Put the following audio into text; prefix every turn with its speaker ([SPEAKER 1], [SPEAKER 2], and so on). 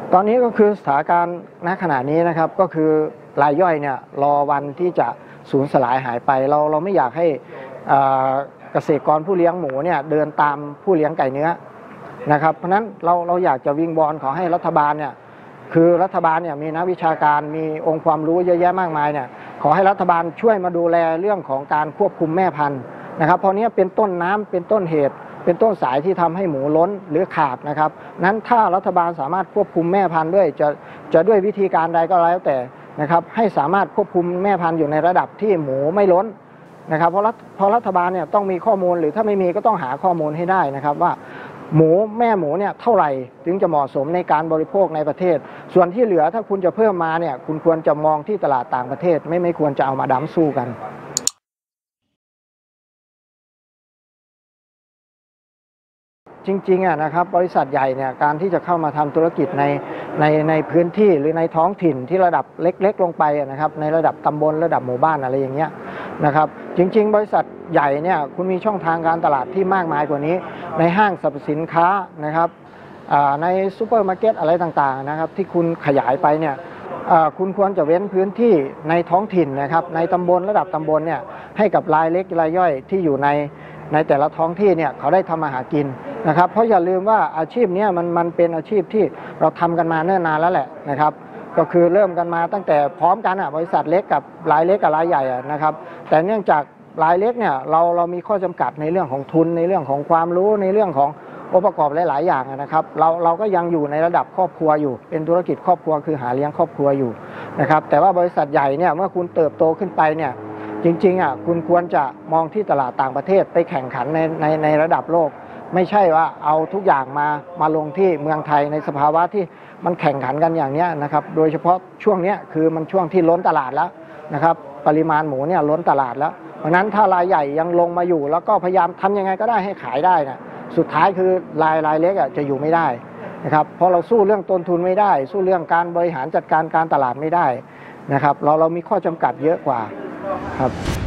[SPEAKER 1] ตอนนี้ก็คือสถานการณ์ณขณะนี้นะครับก็คือรายย่อยเนี่ยรอวันที่จะสูญสลายหายไปเราไม่อยากให้เกษตรกรผู้เลี้ยงหมูเนี่ยเดินตามผู้เลี้ยงไก่เนื้อนะครับเพราะฉะนั้นเราอยากจะวิงวอนขอให้รัฐบาลเนี่ยคือรัฐบาลเนี่ยมีนักวิชาการมีองค์ความรู้เยอะแยะมากมายเนี่ยขอให้รัฐบาลช่วยมาดูแลเรื่องของการควบคุมแม่พันธุ์นะครับเพราะนี้เป็นต้นน้ำเป็นต้นเหตุเป็นต้นสายที่ทำให้หมูล้นหรือขาดนะครับนั้นถ้ารัฐบาลสามารถควบคุมแม่พันธุ์ด้วยจะด้วยวิธีการใดก็แล้วแต่นะครับให้สามารถควบคุมแม่พันธุ์อยู่ในระดับที่หมูไม่ล้นนะครับเพราะรัฐบาลเนี่ยต้องมีข้อมูลหรือถ้าไม่มีก็ต้องหาข้อมูลให้ได้นะครับว่าแม่หมูเนี่ยเท่าไหร่ถึงจะเหมาะสมในการบริโภคในประเทศส่วนที่เหลือถ้าคุณจะเพิ่มมาเนี่ยคุณควรจะมองที่ตลาดต่างประเทศไม่ควรจะเอามาดั้มสู้กันจริงๆนะครับบริษัทใหญ่เนี่ยการที่จะเข้ามาทำธุรกิจในพื้นที่หรือในท้องถิ่นที่ระดับเล็กๆลงไปนะครับในระดับตำบลระดับหมู่บ้านอะไรอย่างเงี้ยนะครับจริงๆบริษัทใหญ่เนี่ยคุณมีช่องทางการตลาดที่มากมายกว่านี้ในห้างสรรพสินค้านะครับในซูเปอร์มาร์เก็ตอะไรต่างๆนะครับที่คุณขยายไปเนี่ยคุณควรจะเว้นพื้นที่ในท้องถิ่นนะครับในตำบลระดับตำบลเนี่ยให้กับรายเล็กรายย่อยที่อยู่ในแต่ละท้องที่เนี่ยเขาได้ทำมาหากินนะครับเพราะอย่าลืมว่าอาชีพนี้มันเป็นอาชีพที่เราทำกันมาเนิ่นนานแล้วแหละนะครับก็คือเริ่มกันมาตั้งแต่พร้อมกันบริษัทเล็กกับรายเล็กกับรายใหญ่นะครับแต่เนื่องจากรายเล็กเนี่ยเรามีข้อจำกัดในเรื่องของทุนในเรื่องของความรู้ในเรื่องขององค์ประกอบหลายๆอย่างนะครับเราก็ยังอยู่ในระดับครอบครัวอยู่เป็นธุรกิจครอบครัวคือหาเลี้ยงครอบครัวอยู่นะครับแต่ว่าบริษัทใหญ่เนี่ยเมื่อคุณเติบโตขึ้นไปเนี่ยจริงๆคุณควรจะมองที่ตลาดต่างประเทศไปแข่งขันในระดับโลกไม่ใช่ว่าเอาทุกอย่างมาลงที่เมืองไทยในสภาวะที่มันแข่งขันกันอย่างนี้นะครับโดยเฉพาะช่วงนี้คือมันช่วงที่ล้นตลาดแล้วนะครับปริมาณหมูเนี่ยล้นตลาดแล้วเพราะนั้นถ้ารายใหญ่ยังลงมาอยู่แล้วก็พยายามทำยังไงก็ได้ให้ขายได้นะสุดท้ายคือรายเล็กจะอยู่ไม่ได้นะครับเพราะเราสู้เรื่องต้นทุนไม่ได้สู้เรื่องการบริหารจัดการการตลาดไม่ได้นะครับเรามีข้อจำกัดเยอะกว่าครับ